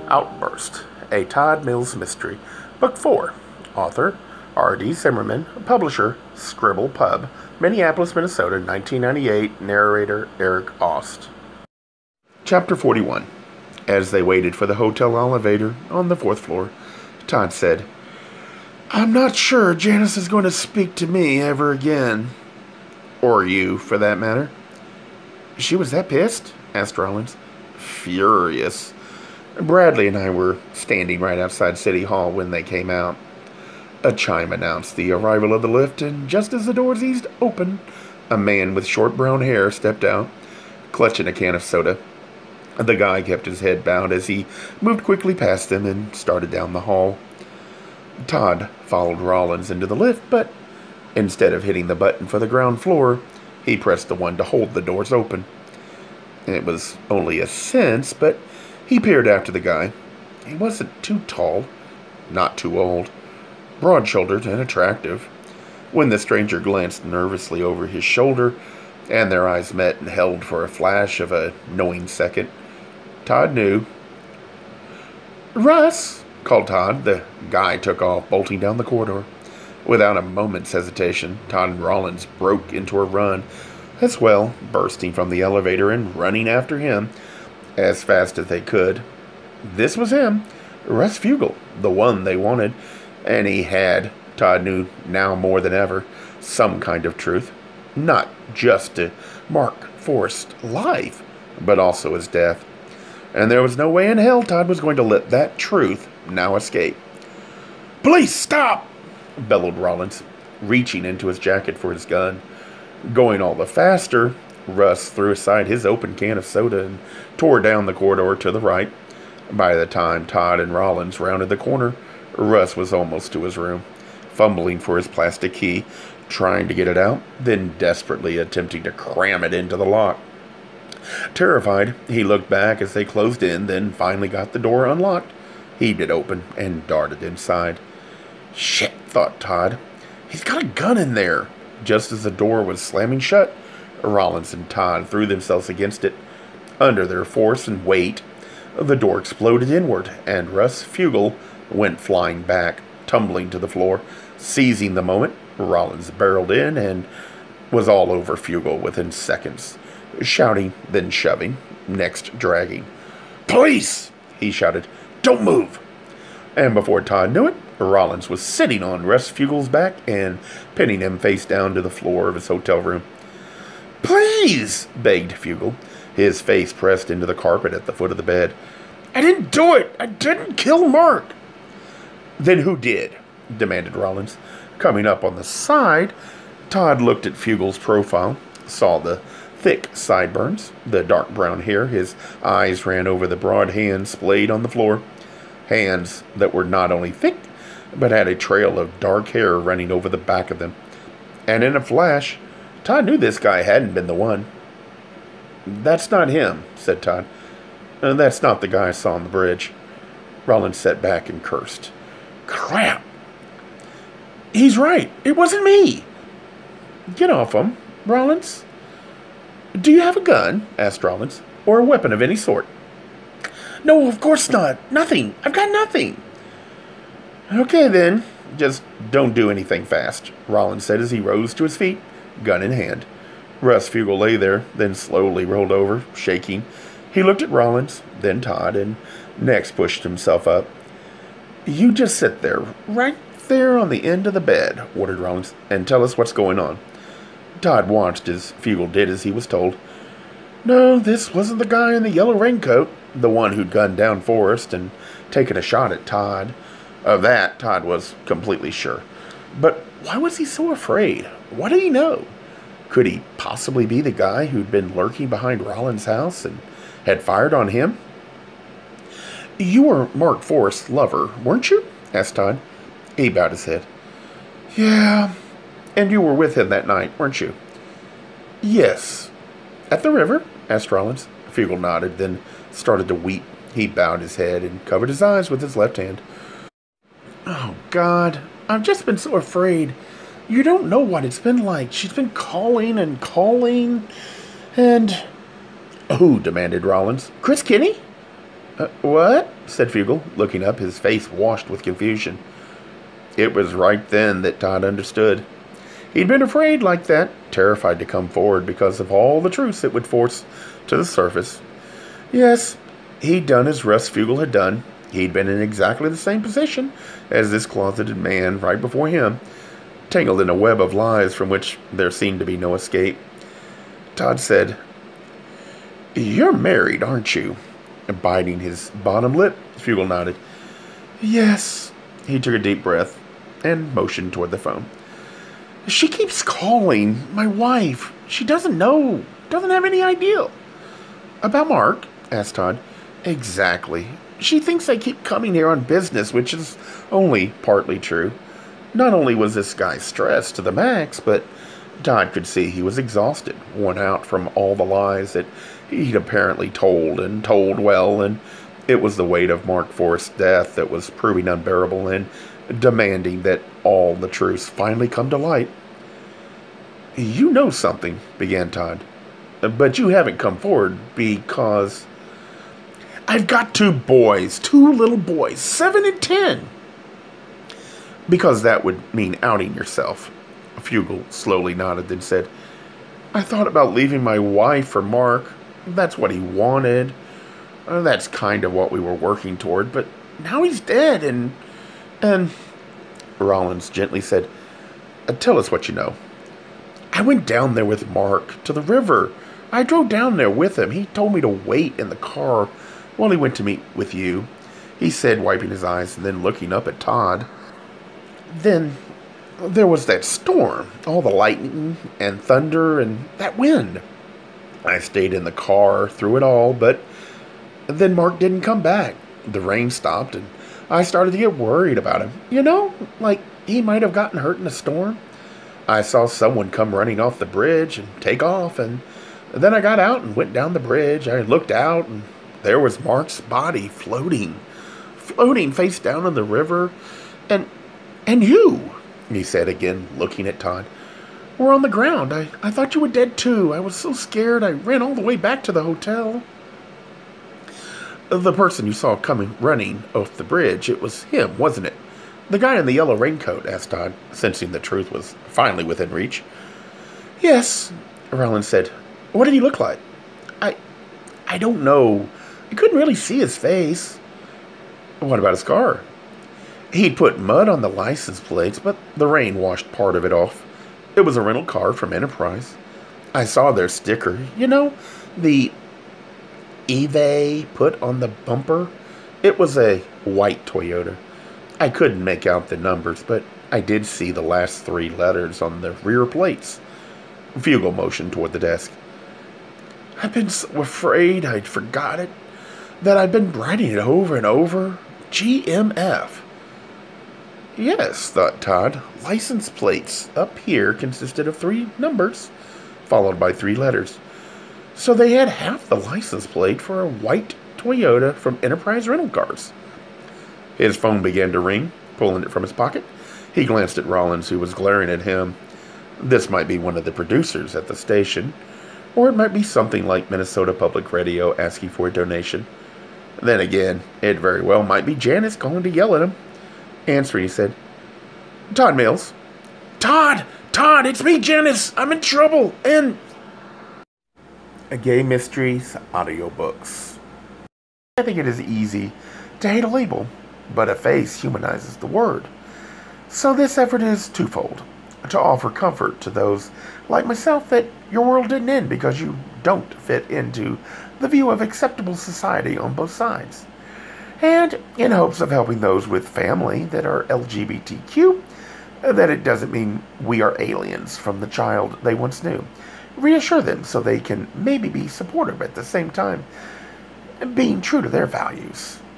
Outburst, a Todd Mills mystery. Book 4. Author, R.D. Zimmerman. Publisher, Scribble Pub. Minneapolis, Minnesota, 1998. Narrator, Eric Aust. Chapter 41. As they waited for the hotel elevator on the 4th floor, Todd said, "I'm not sure Janice is going to speak to me ever again. Or you, for that matter." "She was that pissed?" asked Rollins. "Furious. Bradley and I were standing right outside City Hall when they came out. A chime announced the arrival of the lift, and just as the doors eased open, a man with short brown hair stepped out, clutching a can of soda. The guy kept his head bowed as he moved quickly past them and started down the hall. Todd followed Rollins into the lift, but instead of hitting the button for the ground floor, he pressed the one to hold the doors open. It was only a sense, but he peered after the guy. He wasn't too tall, not too old, broad-shouldered and attractive. When the stranger glanced nervously over his shoulder, and their eyes met and held for a flash of a knowing second, Todd knew. "Russ!" called Todd. The guy took off, bolting down the corridor. Without a moment's hesitation, Todd and Rollins broke into a run, as well, bursting from the elevator and running after him as fast as they could. This was him, Russ Fugle, the one they wanted, and he had, Todd knew now more than ever, some kind of truth, not just to Mark Forrest's life, but also his death. And there was no way in hell Todd was going to let that truth now escape. "Police, stop!" bellowed Rollins, reaching into his jacket for his gun. Going all the faster, Russ threw aside his open can of soda and tore down the corridor to the right. By the time Todd and Rollins rounded the corner, Russ was almost to his room, fumbling for his plastic key, trying to get it out, then desperately attempting to cram it into the lock. Terrified, he looked back as they closed in, then finally got the door unlocked, heaved it open, and darted inside. "Shit," thought Todd. "He's got a gun in there." Just as the door was slamming shut, Rollins and Todd threw themselves against it. Under their force and weight, the door exploded inward, and Russ Fugle went flying back, tumbling to the floor. Seizing the moment, Rollins barreled in and was all over Fugle within seconds, shouting, then shoving, next dragging. "Police!" he shouted. "Don't move!" And before Todd knew it, Rollins was sitting on Russ Fugle's back and pinning him face down to the floor of his hotel room. "Please!" begged Fugle, his face pressed into the carpet at the foot of the bed. "I didn't do it! I didn't kill Mark!" "Then who did?" demanded Rollins. Coming up on the side, Todd looked at Fugle's profile, saw the thick sideburns, the dark brown hair. His eyes ran over the broad hands splayed on the floor. Hands that were not only thick, but had a trail of dark hair running over the back of them. And in a flash, Todd knew this guy hadn't been the one. "That's not him," said Todd. "That's not the guy I saw on the bridge." Rollins sat back and cursed. "Crap! He's right. It wasn't me." "Get off him, Rollins." "Do you have a gun?" asked Rollins. "Or a weapon of any sort?" "No, of course not. Nothing. I've got nothing." "Okay, then. Just don't do anything fast," Rollins said as he rose to his feet, gun in hand. Russ Fugle lay there, then slowly rolled over, shaking. He looked at Rollins, then Todd, and next pushed himself up. "You just sit there, right there on the end of the bed," ordered Rollins, "and tell us what's going on." Todd watched as Fugle did as he was told. No, this wasn't the guy in the yellow raincoat, the one who'd gunned down Forrest and taken a shot at Todd. Of that, Todd was completely sure. But why was he so afraid? What did he know? Could he possibly be the guy who'd been lurking behind Rollins' house and had fired on him? "You were Mark Forrest's lover, weren't you?" asked Todd. He bowed his head. "Yeah. And you were with him that night, weren't you?" "Yes." "At the river?" asked Rollins. Fugle nodded, then started to weep. He bowed his head and covered his eyes with his left hand. "Oh, God, I've just been so afraid. You don't know what it's been like. She's been calling and calling, and..." "Who?" demanded Rollins. "Chris Kinney?" What? Said Fugel, looking up, his face washed with confusion. It was right then that Todd understood. He'd been afraid like that, terrified to come forward because of all the truths it would force to the surface. Yes, he'd done as Russ Fugel had done. He'd been in exactly the same position as this closeted man right before him, tangled in a web of lies from which there seemed to be no escape. Todd said, "You're married, aren't you?" Biting his bottom lip, Fugel nodded. "Yes." He took a deep breath and motioned toward the phone. "She keeps calling. My wife. She doesn't know. Doesn't have any idea." "About Mark?" asked Todd. "Exactly. She thinks I keep coming here on business, which is only partly true. Not only was this guy stressed to the max, but Todd could see he was exhausted, worn out from all the lies that he'd apparently told, and told well, and it was the weight of Mark Forrest's death that was proving unbearable and demanding that all the truths finally come to light. "You know something," began Todd, "but you haven't come forward because I've got two little boys, 7 and 10. "Because that would mean outing yourself." Fugel slowly nodded, then said, "I thought about leaving my wife for Mark. That's what he wanted. That's kind of what we were working toward. But now he's dead, and Rollins gently said, "Tell us what you know." "I went down there with Mark to the river. I drove down there with him. He told me to wait in the car while he went to meet with you," he said, wiping his eyes and then looking up at Todd. "Then there was that storm, all the lightning and thunder and that wind. I stayed in the car through it all, but then Mark didn't come back. The rain stopped, and I started to get worried about him. You know, like he might have gotten hurt in a storm. I saw someone come running off the bridge and take off, and then I got out and went down the bridge. I looked out, and there was Mark's body floating face down in the river. And you," he said again, looking at Todd, "were on the ground. I thought you were dead too. I was so scared I ran all the way back to the hotel." "The person you saw coming running off the bridge, it was him, wasn't it? The guy in the yellow raincoat?" asked Todd, sensing the truth was finally within reach. "Yes," Rollins said. "What did he look like?" I don't know. I couldn't really see his face." "What about his car?" "He'd put mud on the license plates, but the rain washed part of it off. It was a rental car from Enterprise. I saw their sticker. You know, the eBay put on the bumper? It was a white Toyota. I couldn't make out the numbers, but I did see the last 3 letters on the rear plates." Fugel motioned toward the desk. "I've been so afraid I'd forgot it, that I've been writing it over and over. GMF. "Yes," thought Todd. License plates up here consisted of 3 numbers, followed by 3 letters. So they had half the license plate for a white Toyota from Enterprise Rental Cars. His phone began to ring. Pulling it from his pocket, he glanced at Rollins, who was glaring at him. This might be one of the producers at the station, or it might be something like Minnesota Public Radio asking for a donation. Then again, it very well might be Janice calling to yell at him. Answering, he said, "Todd Mills." Todd, it's me, Janice. I'm in trouble, and..." Gay Mysteries audiobooks. I think it is easy to hate a label, but a face humanizes the word. So this effort is twofold: to offer comfort to those like myself that your world didn't end because you don't fit into the view of acceptable society on both sides, and in hopes of helping those with family that are LGBTQ, that it doesn't mean we are aliens from the child they once knew. Reassure them so they can maybe be supportive at the same time, being true to their values.